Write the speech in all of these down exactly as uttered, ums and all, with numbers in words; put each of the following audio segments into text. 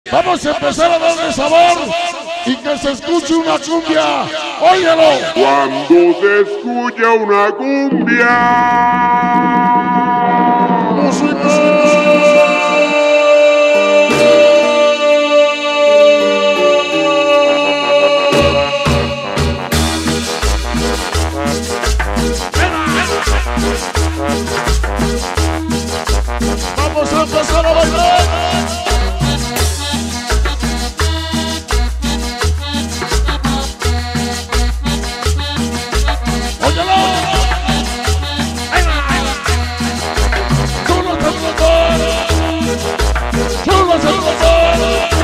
Vamos a empezar a darle sabor y que se escuche una cumbia. ¡Óyelo! Cuando se escucha una cumbia. ¡Música! Vamos a empezar a bailar. ¡Óyelo! ¡Chulo es el motor! ¡Chulo es el motor!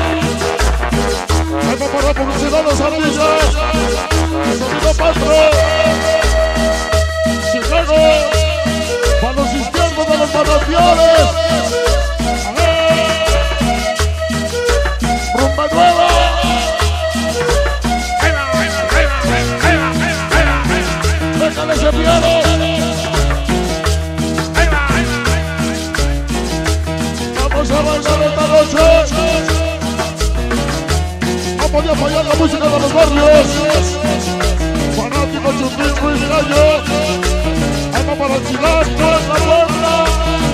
¡Ahí va para la publicidad de Ardillas! ¡Sonido Patro! ¡Chicago! ¡Para los izquierdos de los manantiales! ¡Rumba nueva! ¡Déjale ese piano! ¡Vamos a bailar esta noche! No podía fallar la música de los barrios. Fanáticos, Chupín, Luis Gallo. Ahí va para el Chilasco, en la puerta.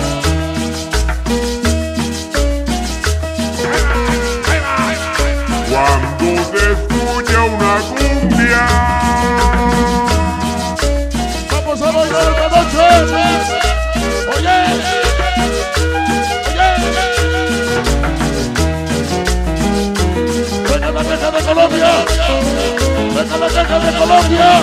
Cuando se escucha una cumbia. Vamos a bailar esta noche. Oye, oye. Venga la queja de Colombia. Venga la queja de Colombia.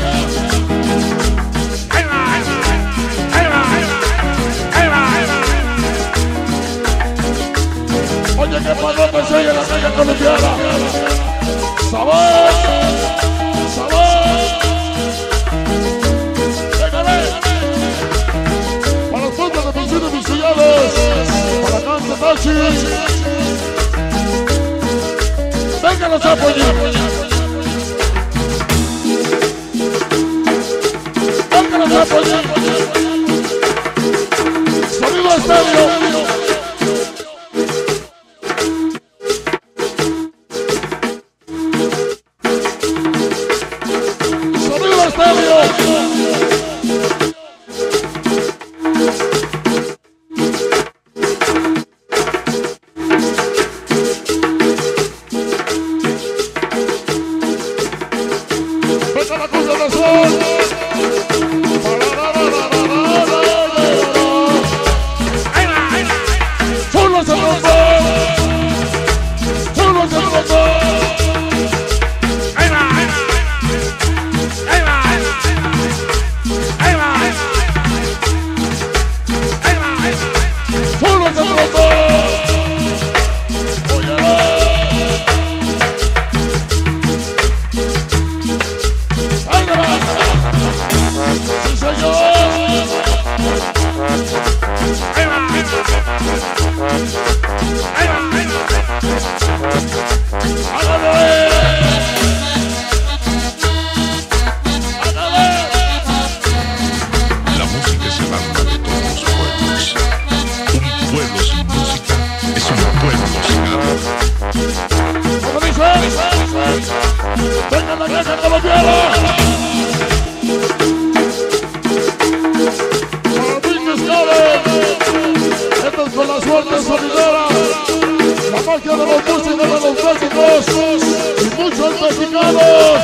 Oye, que palote se oye la calle colombiana. ¡Sabor! ¡Sabor! ¡Déjale! Para los pueblos de Pincito y Pincillales, para Cante Tachi. ¡Venga los apoyos! ¡Venga los apoyos! ¡Sonido estéreo! Con la suerte solidera, la magia de los músicos, de los músicos y muchos mexicanos.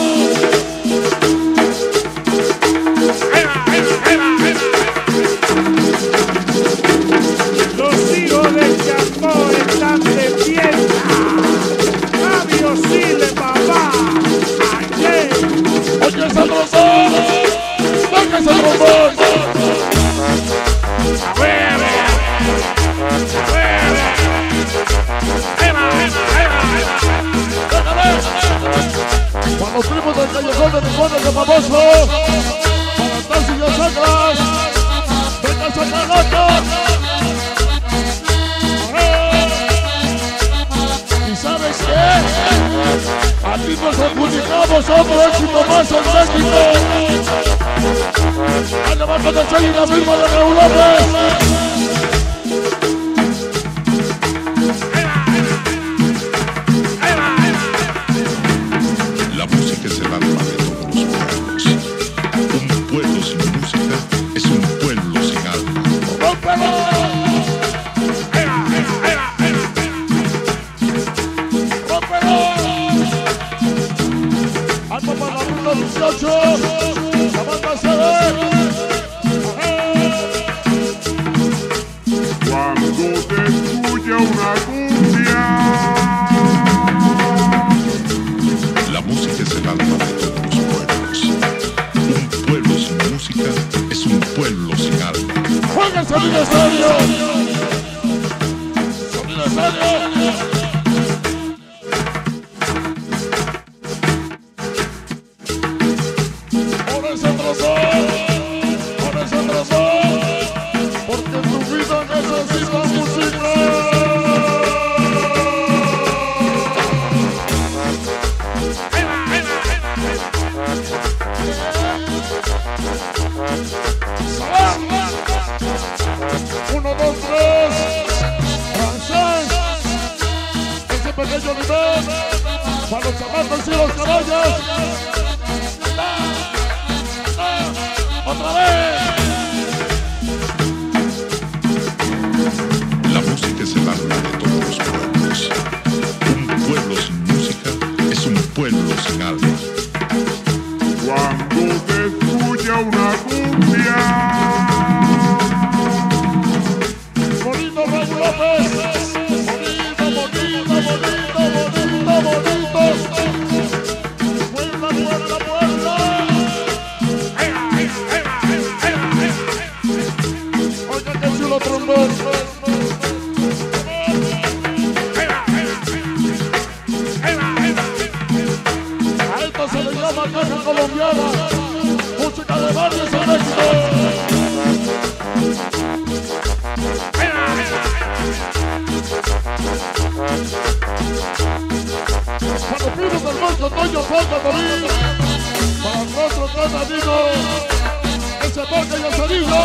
Los hijos del Chacó están de fiesta. Fabio Sile, papá. Ayer. Oye, ese trombón, venga ese trombón. Para los primos del callejón de Tijuana, de famoso. Para Tassi y las Sacras. Venga esa cagata. ¿Y sabes qué? Aquí nos adjudicamos otro éxito más en México. Allá abajo de Chey y la firma de Raúl López. dieciocho. La banda se ve. Cuando se escucha una cumbia. La música es el alma de todos los pueblos. Un pueblo sin música es un pueblo sin alma. ¡Juega el sonido estadio! ¡Sonido estadio! Por ese trozo, por ese trozo, porque tu vida necesita música. Uno, dos, tres. Francés. Ese pequeño nivel. Para los chamacos y los caballos. Otra vez. La música es el alma de todos los pueblos. Un pueblo sin música es un pueblo sin alma. Cuando se escucha una cumbia. Bonito Raúl López. Bonito, bonito, bonito, bonito, bonito. Puebla, puebla, puebla. Oiga que chulo trombón. A esto se le llama caja colombiana. Música de barrio en México. Para los primos del monstruo Toño Fonda David, para nuestro granadino, ese porque ya se dijo.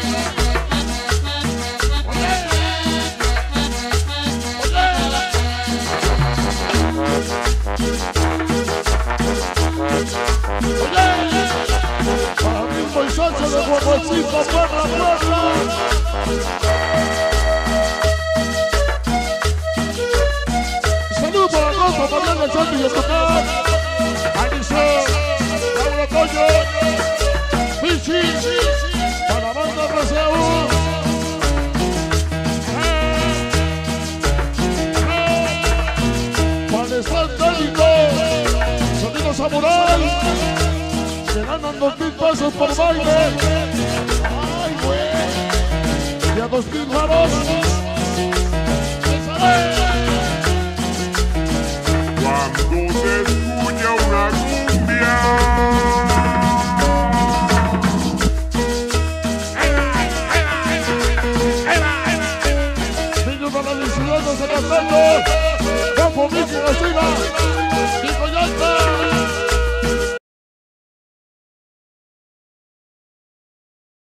Oye, oye, oye, para Mismo y Sánchez de Guapuecito, perra, perra. Saludos para Rosa, Mariana Santos y Estocar, Alice, Laura Toño, Pichi, para la banda Brasil. Para el stand técnico, Sonido Samurai, que ganan dos mil pesos por baile. Ay, güey, y a dos mil varos. Cuando se escucha una cumbia. Niños para la ciudad de San Antonio, Campo Vicky García, Nico Yanta.